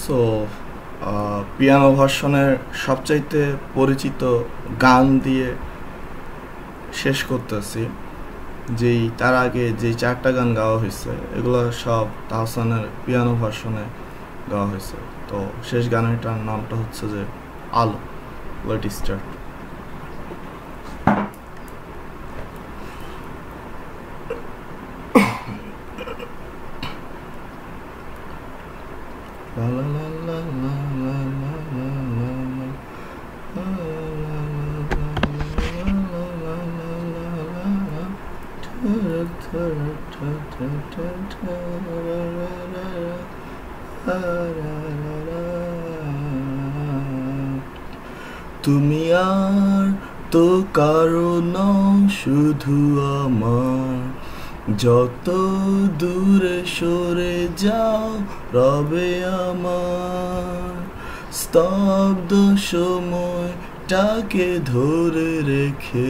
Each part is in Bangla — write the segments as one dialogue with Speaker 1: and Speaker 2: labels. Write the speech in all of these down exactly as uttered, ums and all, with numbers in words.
Speaker 1: সো পিয়ানো ভার্সনের সবচাইতে পরিচিত গান দিয়ে শেষ করতেছি। যেই তার আগে যেই চারটা গান গাওয়া হয়েছে এগুলো সব তাহসানের পিয়ানো ভার্সনে গাওয়া হয়েছে। তো শেষ গানটার নামটা হচ্ছে যে Alo. Let start. La la la la la la la la la la. La la la la la la la la la. Ta ta ta ta ta ta la la la la la la la. তুমি আর তো কারো নও, শুধু আমার। যত দূরে সরে যাও রবে আমার। স্তব্ধ সময়টাকে ধরে রেখে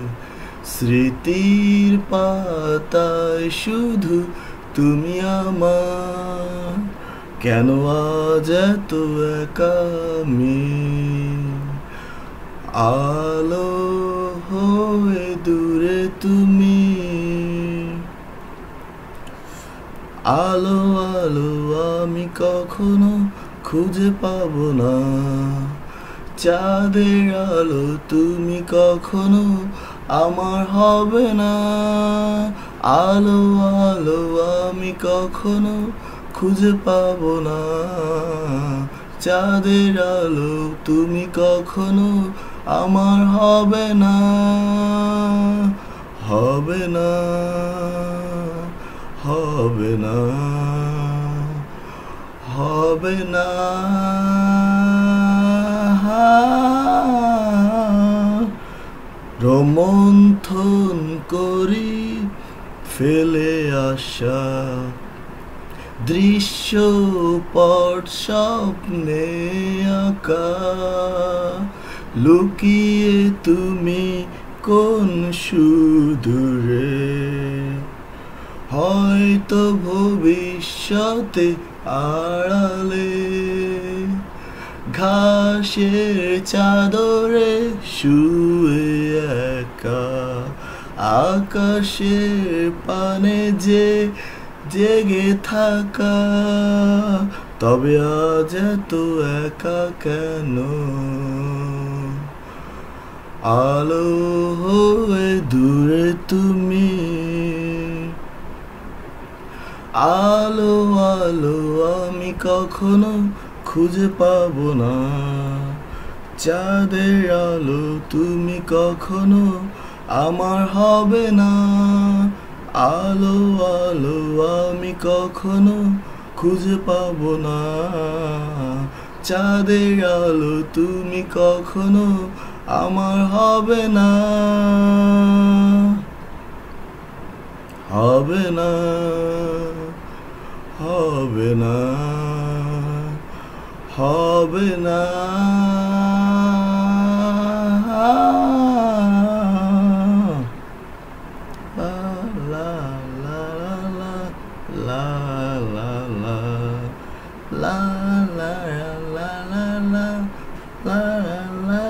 Speaker 1: স্মৃতির পাতায় শুধু তুমি আমার। কেন আজ এত একা আমি? আলো হয়ে দূরে তুমি। আলো আলো আমি কখনো খুঁজে পাবো না। চাঁদের আলো তুমি কখনো আমার হবে না। আলো আলো আমি কখনো খুঁজে পাবো না। চাঁদের আলো তুমি কখনো আমার হবে না, হবে না, হবে না, হবে না। রোমন্থন করি ফেলে আসা দৃশ্যপট স্বপ্নে আঁকা। লুকিয়ে তুমি কোন সুদূরে, হয়তো ভবিষ্যতে আড়ালে। ঘাসের চাদরে শুয়ে একা, আকাশের পানে যে জেগে থাকা। তবে আজ এত একা কেন? আলো হয়ে দূরে তুমি। আলো আলো আমি কখনো খুঁজে পাবো না। চাঁদের আলো তুমি কখনো আমার হবে না। আলো আলো আমি কখনো খুঁজে পাবো না। চাঁদের আলো তুমি কখনো আমার হবে না, হবে না, হবে না, হবে না। La la la la la la la la la la la la la।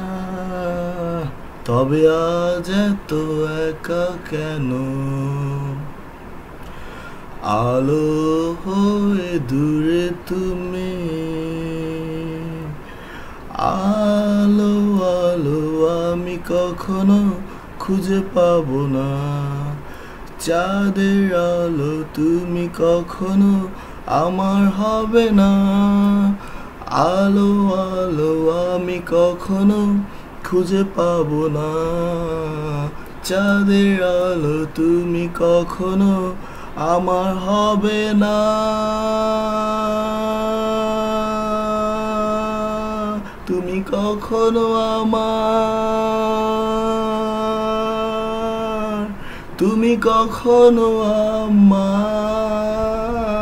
Speaker 1: তবে আজ এত একা কেন? আলো হয়ে দূরে তুমি। আলো আলো আমি কখনো খুঁজে পাবো না। চাঁদের আলো তুমি কখনো আমার হবে না। আলো আলো আমি কখনো খুঁজে পাবো না। চাঁদের আলো তুমি কখনো আমার হবে না। তুমি কখনো আমার, তুমি কখনো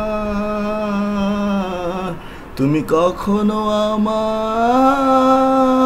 Speaker 1: আমার, তুমি কখনো আমার।